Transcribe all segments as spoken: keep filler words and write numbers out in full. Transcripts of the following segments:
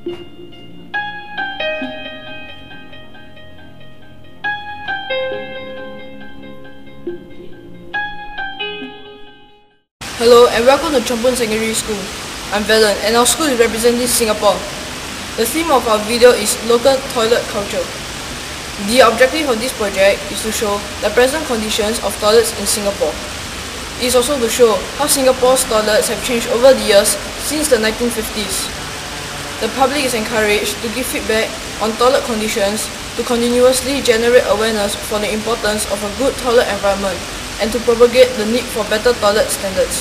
Hello and welcome to Chong Pon Secondary School. I'm Valen and our school is representing Singapore. The theme of our video is local toilet culture. The objective of this project is to show the present conditions of toilets in Singapore. It is also to show how Singapore's toilets have changed over the years since the nineteen fifties. The public is encouraged to give feedback on toilet conditions to continuously generate awareness for the importance of a good toilet environment and to propagate the need for better toilet standards.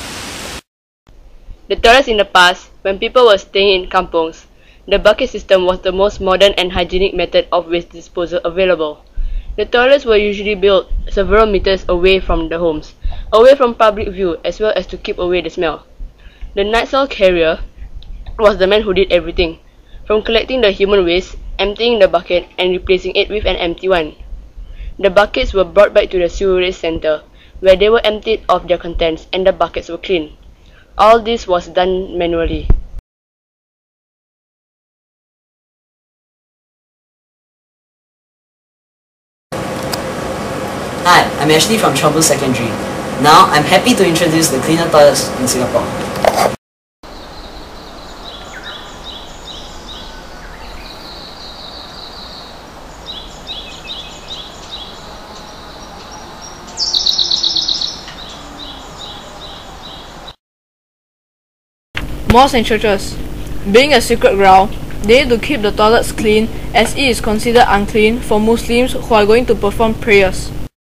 The toilets in the past, when people were staying in kampongs, the bucket system was the most modern and hygienic method of waste disposal available. The toilets were usually built several meters away from the homes, away from public view as well as to keep away the smell. The nightstall carrier was the man who did everything, from collecting the human waste, emptying the bucket and replacing it with an empty one. The buckets were brought back to the sewerage center, where they were emptied of their contents and the buckets were cleaned. All this was done manually. Hi, I'm Ashley from Chong Pon Secondary. Now, I'm happy to introduce the cleaner toilets in Singapore. Mosques and churches. Being a sacred ground, they need to keep the toilets clean as it is considered unclean for Muslims who are going to perform prayers.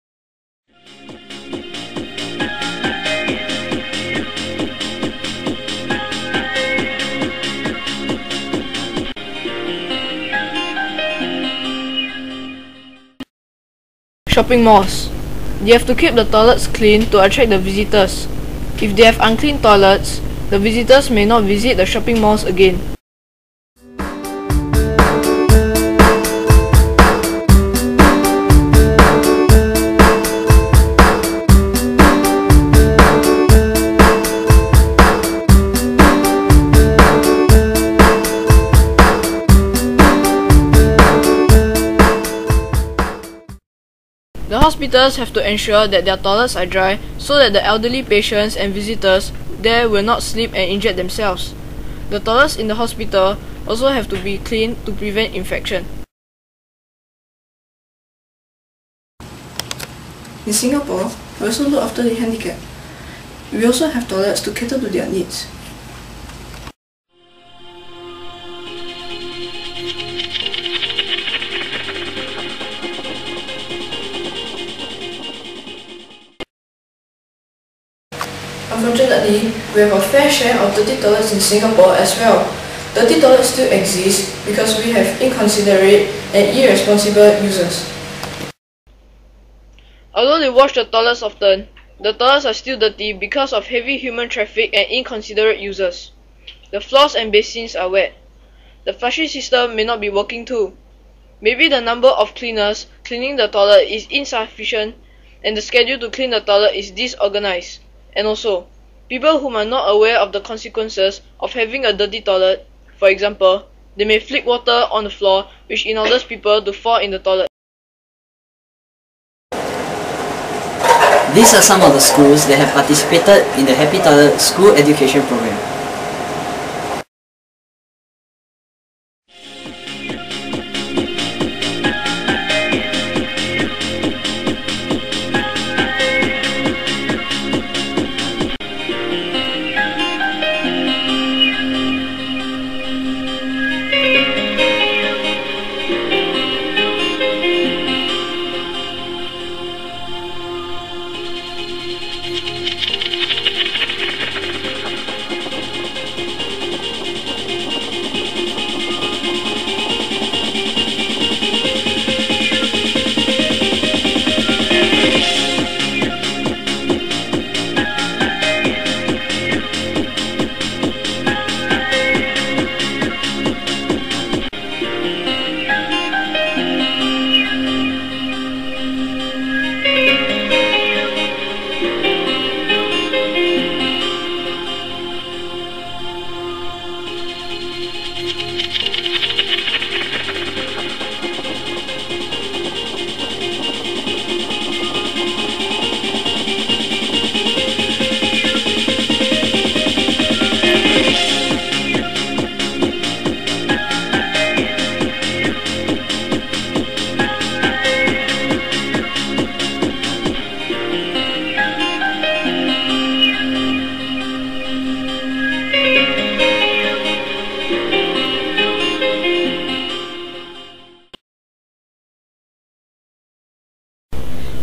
Shopping malls. They have to keep the toilets clean to attract the visitors. If they have unclean toilets, the visitors may not visit the shopping malls again. The hospitals have to ensure that their toilets are dry so that the elderly patients and visitors there will not slip and injure themselves. The toilets in the hospital also have to be clean to prevent infection. In Singapore, we also look after the handicapped. We also have toilets to cater to their needs. Unfortunately, we have a fair share of dirty toilets in Singapore as well. Dirty toilets still exist because we have inconsiderate and irresponsible users. Although they wash the toilets often, the toilets are still dirty because of heavy human traffic and inconsiderate users. The floors and basins are wet. The flushing system may not be working too. Maybe the number of cleaners cleaning the toilet is insufficient and the schedule to clean the toilet is disorganized. And also, people whom are not aware of the consequences of having a dirty toilet, for example, they may flick water on the floor which enables people to fall in the toilet. These are some of the schools that have participated in the Happy Toilet School Education Program.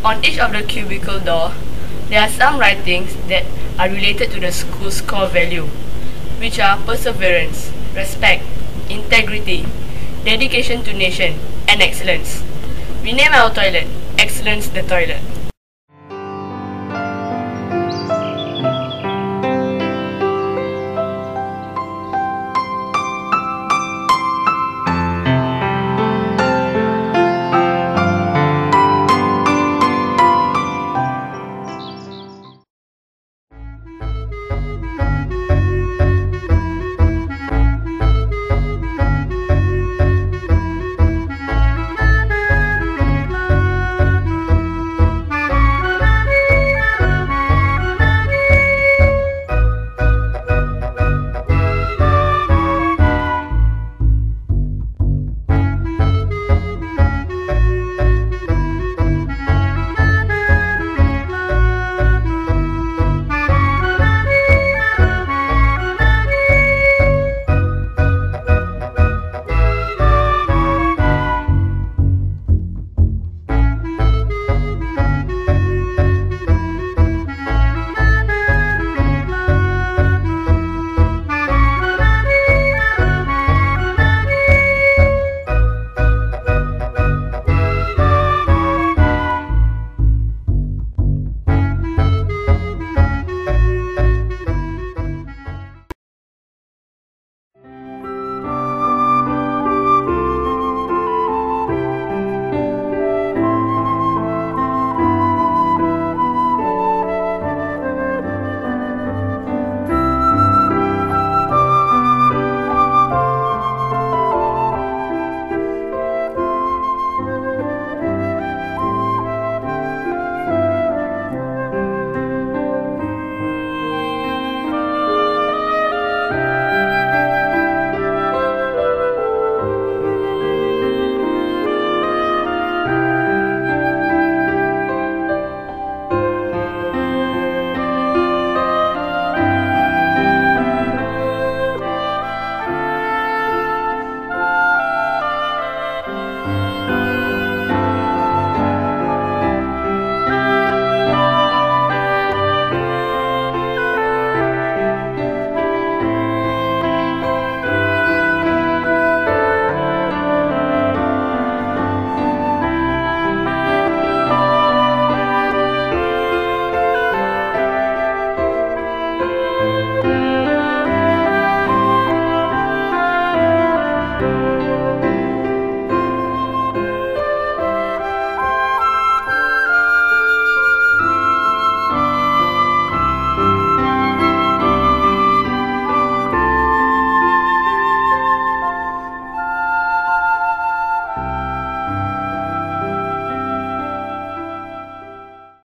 On each of the cubicle door, there are some writings that are related to the school's core value, which are perseverance, respect, integrity, dedication to nation, and excellence. We name our toilet Excellence the Toilet.